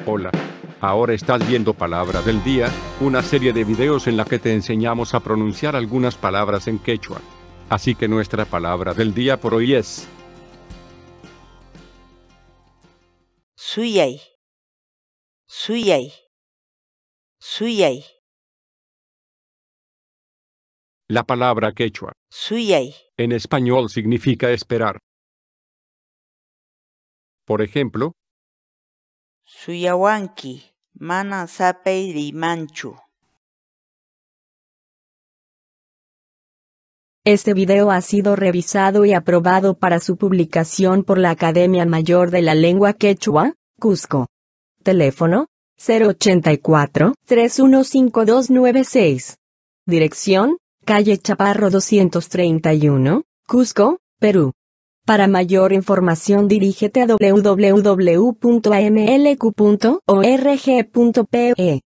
Hola. Ahora estás viendo Palabra del Día, una serie de videos en la que te enseñamos a pronunciar algunas palabras en quechua. Así que nuestra palabra del día por hoy es suyay, suyay, suyay, la palabra quechua. suyay, En español significa esperar. Por ejemplo, suyawanki, mana sapay rimanchu. Este video ha sido revisado y aprobado para su publicación por la Academia Mayor de la Lengua Quechua, Cusco. Teléfono: 084-315296. Dirección: calle Chaparro 231, Cusco, Perú. Para mayor información dirígete a www.amlq.org.pe.